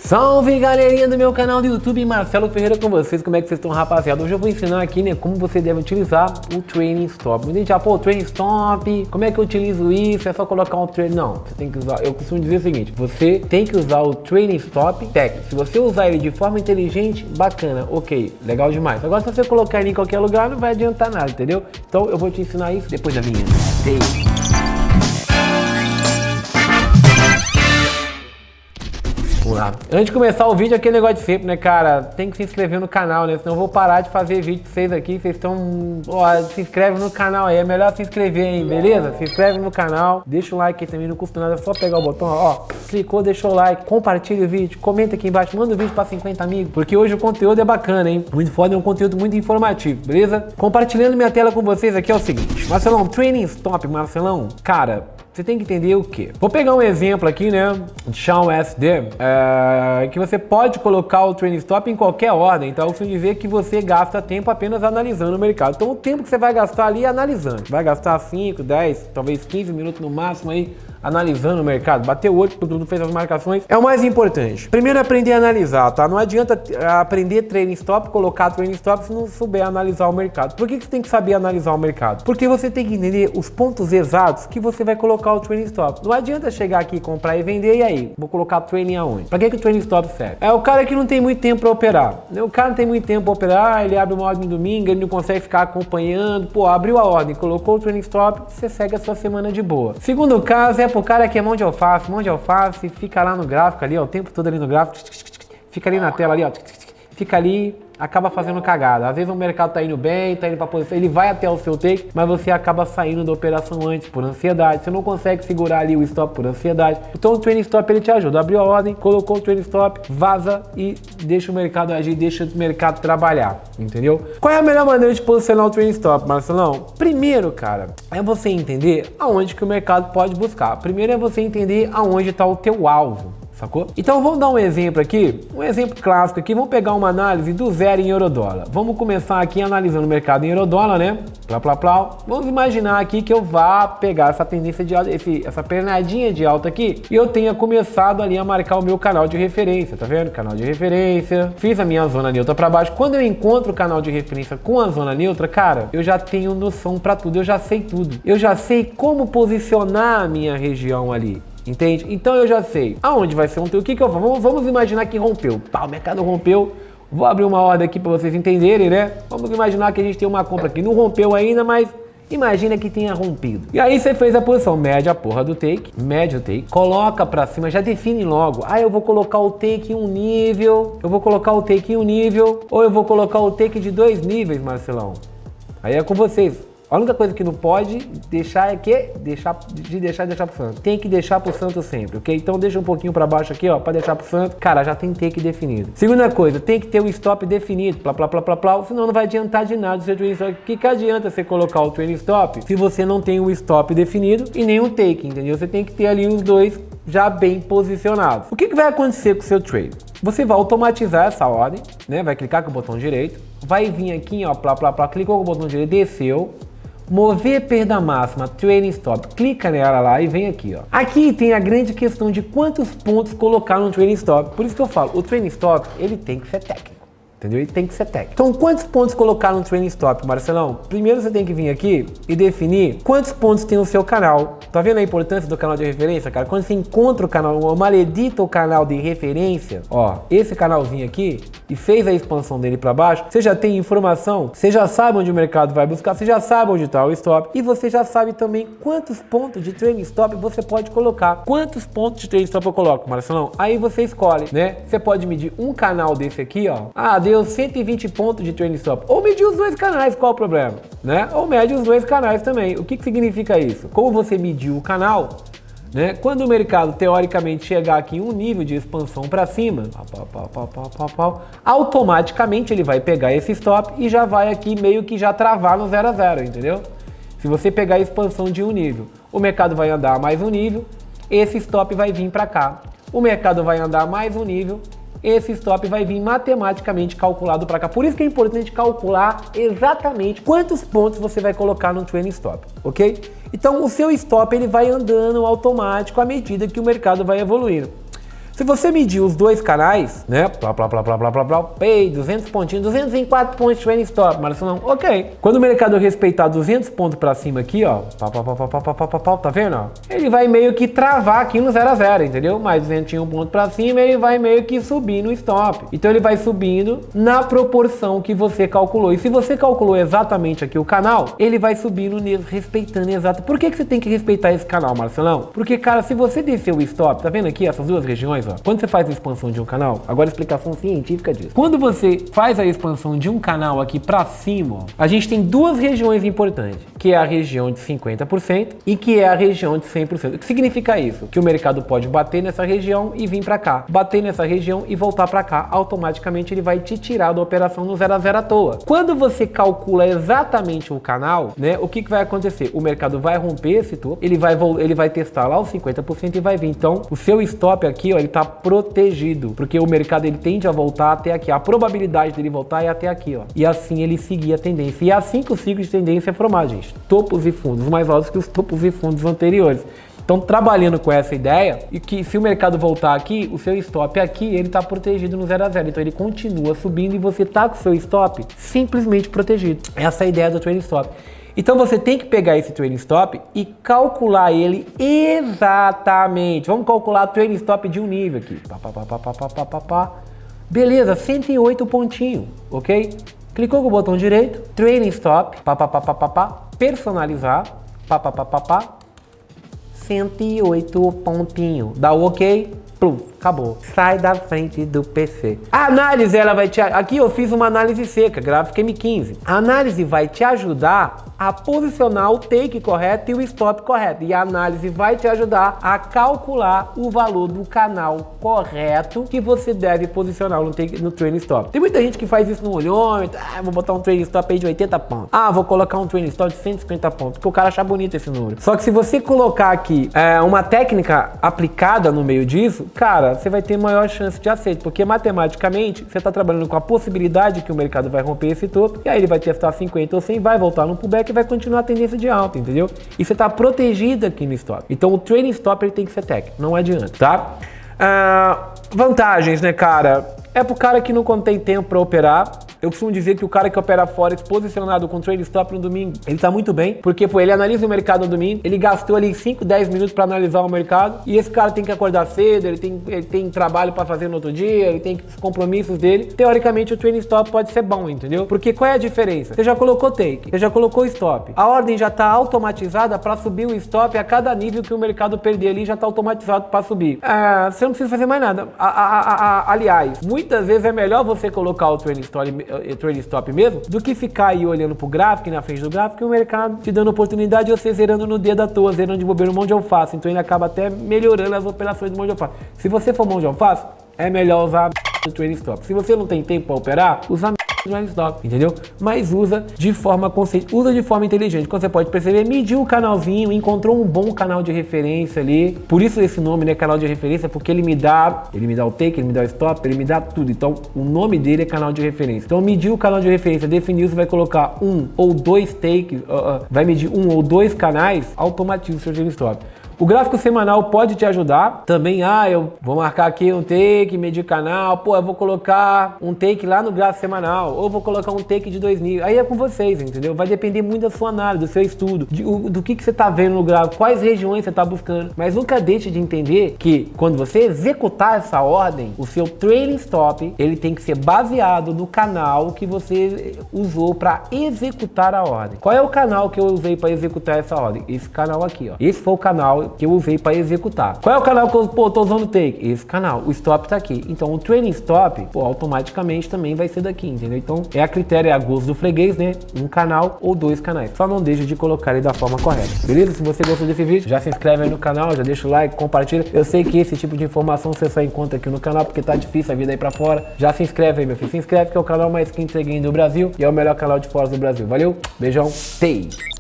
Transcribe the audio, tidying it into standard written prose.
Salve galerinha do meu canal do YouTube, Marcelo Ferreira com vocês, como é que vocês estão, rapaziada? Hoje eu vou ensinar aqui, né, como você deve utilizar o Training Stop. Muita gente já, pô, Training Stop, como é que eu utilizo isso? É só colocar um Training? Não, você tem que usar, eu costumo dizer o seguinte, você tem que usar o Training Stop técnico. Se você usar ele de forma inteligente, bacana, ok, legal demais. Agora se você colocar ele em qualquer lugar, não vai adiantar nada, entendeu? Então eu vou te ensinar isso depois da vinheta. Vamos lá. Antes de começar o vídeo, aquele negócio de sempre, né, cara? Tem que se inscrever no canal, né? Senão eu vou parar de fazer vídeo pra vocês aqui. Vocês estão... Ó, se inscreve no canal aí. É melhor se inscrever, hein? Beleza? Se inscreve no canal. Deixa o like aí também, não custa nada. É só pegar o botão, ó. Clicou, deixou o like. Compartilha o vídeo. Comenta aqui embaixo. Manda o vídeo pra 50 amigos. Porque hoje o conteúdo é bacana, hein? Muito foda, é um conteúdo muito informativo, beleza? Compartilhando minha tela com vocês aqui é o seguinte. Marcelão, Training Stop, Marcelão. Cara... Você tem que entender o quê? Vou pegar um exemplo aqui, né, de Shawn SD, que você pode colocar o Training Stop em qualquer ordem. Então, eu costumo dizer que você gasta tempo apenas analisando o mercado. Então, o tempo que você vai gastar ali é analisando. Vai gastar 5, 10, talvez 15 minutos no máximo aí, analisando o mercado. Bateu o olho, tudo, fez as marcações. É o mais importante. Primeiro, aprender a analisar, tá? Não adianta aprender Training Stop, colocar Training Stop se não souber analisar o mercado. Por que você tem que saber analisar o mercado? Porque você tem que entender os pontos exatos que você vai colocar o Training Stop. Não adianta chegar aqui, comprar e vender, e aí? Vou colocar Training aonde? Pra que o Training Stop serve? É o cara que não tem muito tempo pra operar. O cara não tem muito tempo pra operar, ele abre uma ordem no domingo, ele não consegue ficar acompanhando. Pô, abriu a ordem, colocou o Training Stop, você segue a sua semana de boa. Segundo caso, é pro cara que é mão de alface, fica lá no gráfico ali, ó, o tempo todo ali no gráfico, fica ali na tela ali, ó, fica ali, acaba fazendo cagada. Às vezes o mercado tá indo bem, tá indo pra posição, ele vai até o seu take, mas você acaba saindo da operação antes por ansiedade, você não consegue segurar ali o stop por ansiedade. Então o Training Stop ele te ajuda, abriu a ordem, colocou o Training Stop, vaza e deixa o mercado agir, deixa o mercado trabalhar, entendeu? Qual é a melhor maneira de posicionar o Training Stop, Marcelão? Primeiro, cara, é você entender aonde que o mercado pode buscar. Primeiro é você entender aonde tá o teu alvo. Sacou? Então vamos dar um exemplo aqui, um exemplo clássico aqui, vamos pegar uma análise do zero em eurodólar. Vamos começar aqui analisando o mercado em eurodólar, né? Vamos imaginar aqui que eu vá pegar essa tendência de alta, essa pernadinha de alta aqui, e eu tenha começado ali a marcar o meu canal de referência, tá vendo? Canal de referência, fiz a minha zona neutra para baixo. Quando eu encontro o canal de referência com a zona neutra, cara, eu já tenho noção para tudo, eu já sei tudo. Eu já sei como posicionar a minha região ali. Entende? Então eu já sei aonde vai ser o que eu vou. Vamos imaginar que rompeu. Pá, o mercado rompeu. Vou abrir uma ordem aqui para vocês entenderem, né? Vamos imaginar que a gente tem uma compra aqui. Não rompeu ainda, mas imagina que tenha rompido. E aí você fez a posição, mede a porra do take, mede o take, coloca pra cima, já define logo. Ah, eu vou colocar o take em um nível, eu vou colocar o take em um nível, ou eu vou colocar o take de 2 níveis, Marcelão. Aí é com vocês. A única coisa que não pode deixar é que deixar pro santo. Tem que deixar pro santo sempre, ok? Então deixa um pouquinho para baixo aqui, ó, para deixar pro santo. Cara, já tem take definido. Segunda coisa, tem que ter o stop definido, senão não vai adiantar de nada o seu training stop. O que adianta você colocar o training stop se você não tem o stop definido e nem o take, entendeu? Você tem que ter ali os dois já bem posicionados. O que vai acontecer com o seu trade? Você vai automatizar essa ordem, né? Vai clicar com o botão direito, vai vir aqui, ó, clicou com o botão direito, desceu. Mover perda máxima, Training Stop, clica nela lá e vem aqui, ó. Aqui tem a grande questão de quantos pontos colocar no Training Stop. Por isso que eu falo, o Training Stop, ele tem que ser técnico. Entendeu? Ele tem que ser técnico. Então, quantos pontos colocar no Training Stop, Marcelão? Primeiro você tem que vir aqui e definir quantos pontos tem o seu canal. Tá vendo a importância do canal de referência, cara? Quando você encontra o canal, ou maledita o canal de referência, ó, esse canalzinho aqui, e fez a expansão dele para baixo, você já tem informação, você já sabe onde o mercado vai buscar, você já sabe onde está o stop, e você já sabe também quantos pontos de Training Stop você pode colocar. Quantos pontos de Training Stop eu coloco, Marcelão? Aí você escolhe, né? Você pode medir um canal desse aqui, ó. Ah, deu 120 pontos de Training Stop. Ou medir os dois canais, qual o problema? Né? Ou mede os dois canais também. O que significa isso? Como você mediu o canal, né? Quando o mercado teoricamente chegar aqui em um nível de expansão para cima, automaticamente ele vai pegar esse stop e já vai aqui meio que já travar no 0 a 0, entendeu? Se você pegar a expansão de um nível, o mercado vai andar mais um nível, esse stop vai vir para cá. O mercado vai andar mais um nível, esse stop vai vir matematicamente calculado para cá. Por isso que é importante calcular exatamente quantos pontos você vai colocar no Training Stop, ok? Então o seu stop ele vai andando automático à medida que o mercado vai evoluindo. Se você medir os dois canais, né? Pay, 200 pontinhos, 204 pontos de trailing stop, Marcelão, ok. Quando o mercado respeitar 200 pontos pra cima aqui, ó, tá vendo, ó? Ele vai meio que travar aqui no 0 a 0, entendeu? Mais 201 pontos pra cima, ele vai meio que subir no stop. Então ele vai subindo na proporção que você calculou. E se você calculou exatamente aqui o canal, ele vai subindo respeitando exato. Por que você tem que respeitar esse canal, Marcelão? Porque, cara, se você descer o stop, tá vendo aqui essas duas regiões, ó? Quando você faz a expansão de um canal, agora a explicação científica disso. Quando você faz a expansão de um canal aqui pra cima, ó, a gente tem duas regiões importantes, que é a região de 50% e que é a região de 100%. O que significa isso? Que o mercado pode bater nessa região e vir pra cá, bater nessa região e voltar pra cá. Automaticamente ele vai te tirar da operação no 0 a 0 à toa. Quando você calcula exatamente o canal, né, o que vai acontecer? O mercado vai romper esse topo, ele vai testar lá os 50% e vai vir. Então, o seu stop aqui, ó, ele tá protegido, porque o mercado ele tende a voltar até aqui. A probabilidade dele voltar é até aqui, ó. E assim ele seguir a tendência. E é assim que o ciclo de tendência é formado, gente. Topos e fundos mais altos que os topos e fundos anteriores. Então, trabalhando com essa ideia, e que se o mercado voltar aqui, o seu stop aqui, ele está protegido no 0 a 0. Então, ele continua subindo e você está com o seu stop simplesmente protegido. Essa é a ideia do trailing stop. Então, você tem que pegar esse trailing stop e calcular ele exatamente. Vamos calcular o trailing stop de um nível aqui. Beleza, 108 pontinhos, ok? Clicou com o botão direito, trailing stop, personalizar, 108 pontinho. Dá o ok, pluf, acabou. Sai da frente do PC. A análise, ela vai te... Aqui eu fiz uma análise seca, gráfico M15. A análise vai te ajudar a posicionar o take correto e o stop correto. E a análise vai te ajudar a calcular o valor do canal correto que você deve posicionar no trailing stop. Tem muita gente que faz isso no olhômetro. Ah, vou botar um trailing stop aí de 80 pontos. Ah, vou colocar um trailing stop de 150 pontos, porque o cara acha bonito esse número. Só que se você colocar aqui uma técnica aplicada no meio disso, cara, você vai ter maior chance de acerto, porque matematicamente você está trabalhando com a possibilidade que o mercado vai romper esse topo, e aí ele vai testar 50 ou 100, vai voltar no pullback e vai continuar a tendência de alta, entendeu? E você está protegido aqui no stop. Então o trailing stop ele tem que ser técnico, não adianta, tá? Vantagens, né, cara? É pro cara que não contém tempo para operar. Eu costumo dizer que o cara que opera Forex posicionado com trailing stop no domingo, ele tá muito bem, porque pô, ele analisa o mercado no domingo, ele gastou ali 5, 10 minutos para analisar o mercado, e esse cara tem que acordar cedo, ele tem trabalho para fazer no outro dia, ele tem os compromissos dele. Teoricamente o trailing stop pode ser bom, entendeu? Porque qual é a diferença? Você já colocou take, você já colocou stop, a ordem já tá automatizada para subir o stop a cada nível que o mercado perder ali, já tá automatizado para subir. Você não precisa fazer mais nada. Aliás, muitas vezes é melhor você colocar o trailing stop mesmo, do que ficar aí olhando pro gráfico e na frente do gráfico e o mercado te dando oportunidade de você zerando no dedo à toa, zerando de bobeira no mão de alface. Então ele acaba até melhorando as operações do mão de alface. Se você for mão de alface, é melhor usar o trailing stop. Se você não tem tempo para operar, usa trailing stop, entendeu? Mas usa de forma consciente, usa de forma inteligente. Quando você pode perceber, mediu o canalzinho, encontrou um bom canal de referência ali. Por isso esse nome, né, canal de referência, porque ele me dá o take, ele me dá o stop, ele me dá tudo. Então o nome dele é canal de referência. Então mediu o canal de referência, definiu, você vai colocar um ou dois takes, vai medir um ou dois canais, automatiza o seu trailing stop. O gráfico semanal pode te ajudar. Também, eu vou marcar aqui um take, medir canal. Pô, eu vou colocar um take lá no gráfico semanal. Ou vou colocar um take de 2 níveis. Aí é com vocês, entendeu? Vai depender muito da sua análise, do seu estudo, do que você tá vendo no gráfico, quais regiões você tá buscando. Mas nunca deixe de entender que quando você executar essa ordem, o seu trailing stop, ele tem que ser baseado no canal que você usou para executar a ordem. Qual é o canal que eu usei para executar essa ordem? Esse canal aqui, ó. Esse foi o canal que eu usei para executar. Qual é o canal que eu tô usando take? Esse canal. O stop tá aqui. Então o trailing stop, automaticamente também vai ser daqui, entendeu? Então é a critério, é a gosto do freguês, né? Um canal ou 2 canais. Só não deixe de colocar ele da forma correta. Beleza? Se você gostou desse vídeo, já se inscreve aí no canal, já deixa o like, compartilha. Eu sei que esse tipo de informação você só encontra aqui no canal porque tá difícil a vida aí pra fora. Já se inscreve aí, meu filho. Se inscreve que é o canal mais quente do Brasil e é o melhor canal de Forex do Brasil. Valeu? Beijão. Tei!